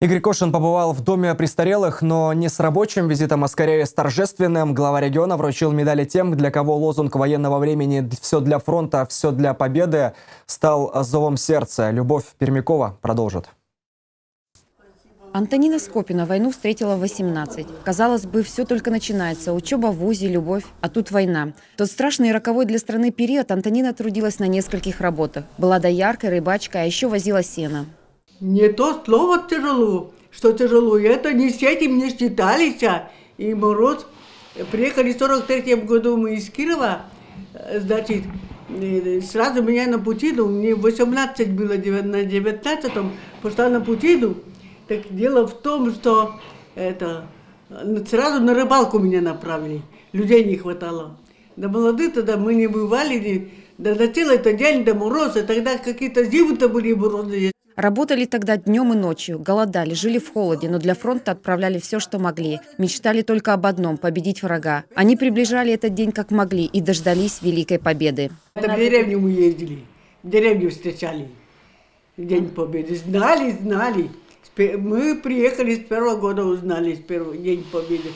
Игорь Кошин побывал в доме престарелых, но не с рабочим визитом, а скорее с торжественным. Глава региона вручил медали тем, для кого лозунг военного времени «Все для фронта, все для победы» стал зовом сердца. Любовь Пермякова продолжит. Антонина Скопина войну встретила в 18. Казалось бы, все только начинается. Учеба в вузе, любовь, а тут война. Тот страшный и роковой для страны период Антонина трудилась на нескольких работах. Была дояркой, рыбачкой, а еще возила сено. Не то слово тяжело, что тяжело. Это не с этим не считались. И мороз. Приехали в 43-м году мы из Кирова. Значит, сразу меня на Путину. Мне 18 было, на 19-м пошла на Путину. Так дело в том, что сразу на рыбалку меня направили. Людей не хватало. Да молодые тогда мы не бывали. Да на целый это день до мороза. Тогда какие-то зимы-то были морозы. Работали тогда днем и ночью, голодали, жили в холоде, но для фронта отправляли все, что могли. Мечтали только об одном – победить врага. Они приближали этот день как могли и дождались Великой Победы. В деревню мы ездили, в деревню встречали. День Победы. Знали. Мы приехали с первого года, узнали, с первого День Победы.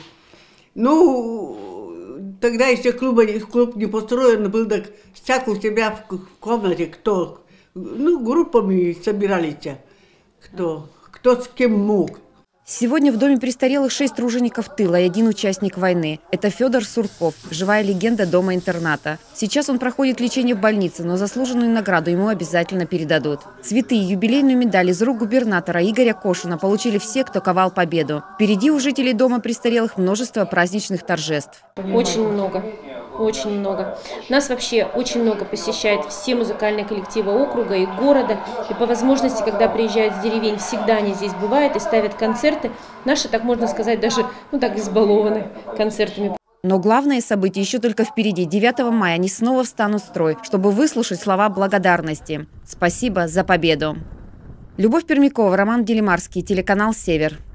Ну, тогда еще клуб не построен был, так всяк у себя в комнате, кто... Ну, группами собирались, кто с кем мог. Сегодня в доме престарелых 6 тружеников тыла и 1 участник войны. Это Федор Сурков, живая легенда дома-интерната. Сейчас он проходит лечение в больнице, но заслуженную награду ему обязательно передадут. Цветы и юбилейную медаль из рук губернатора Игоря Кошина получили все, кто ковал победу. Впереди у жителей дома престарелых множество праздничных торжеств. Очень много. Нас вообще очень много посещает все музыкальные коллективы округа и города. И по возможности, когда приезжают с деревень, всегда они здесь бывают и ставят концерты. Наши, так можно сказать, даже избалованы концертами. Но главное событие еще только впереди. 9 мая они снова встанут в строй, чтобы выслушать слова благодарности. Спасибо за победу. Любовь Пермякова, Роман Делимарский, телеканал «Север».